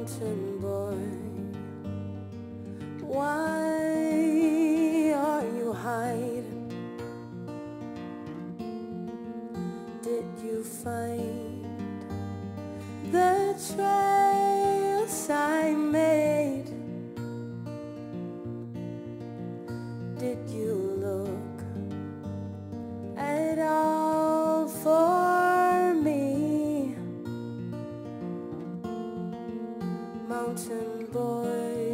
mountain boy, why are you hiding? Did you find the trails I made? Did you look at all for me? Mountain boy.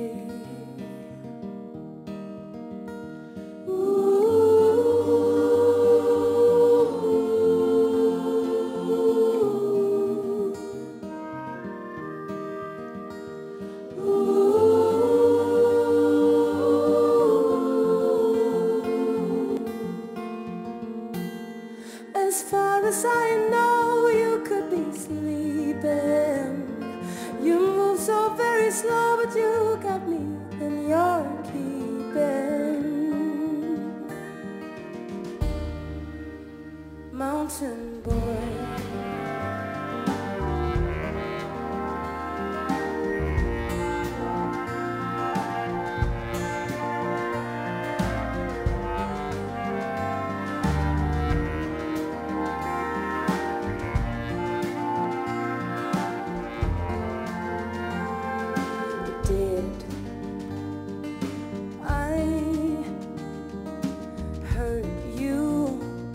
As far as I know, you could be sleeping. You move so very slow, but you got me in your keeping. Mountain boy. Did I hurt you?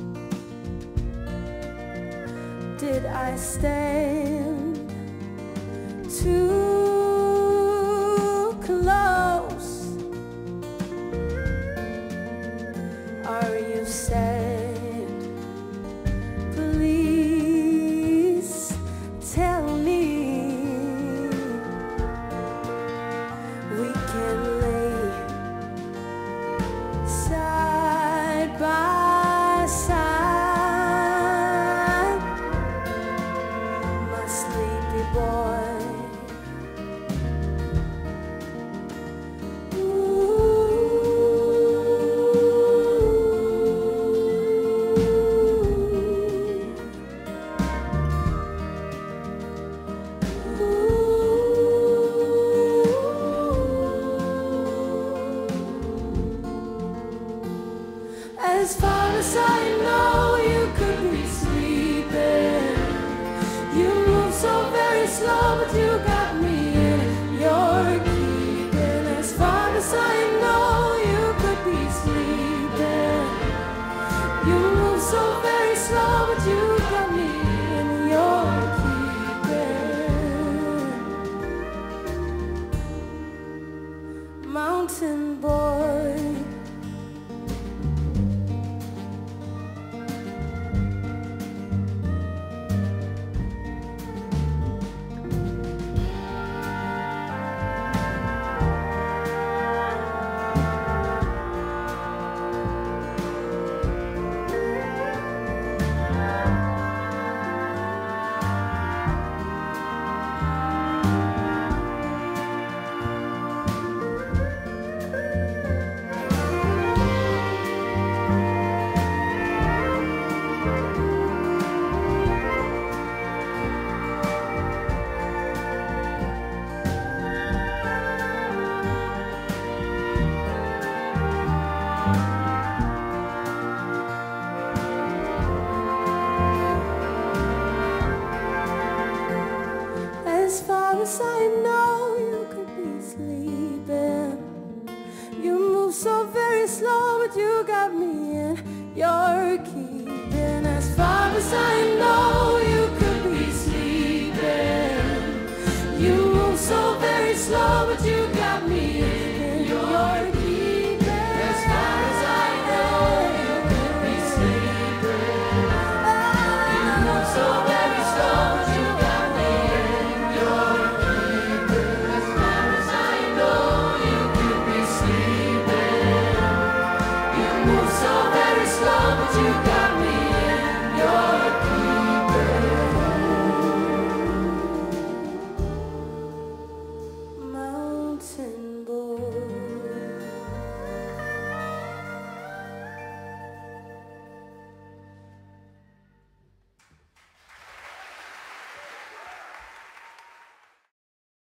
Did I stand too close? Are you sad? Please tell me. We can lay side by side, my sleepy boy. As far as I know, you could be sleeping. You move so very slow, but you got me in your keeping. As far as I know, you could be sleeping. You move so very slow, but you got me in your keeping. Mountain boy. As far as I know, you could be sleeping. You move so very slow, but you got me in your keeping. As far as I know, you could be sleeping. You move so very slow, but you got me in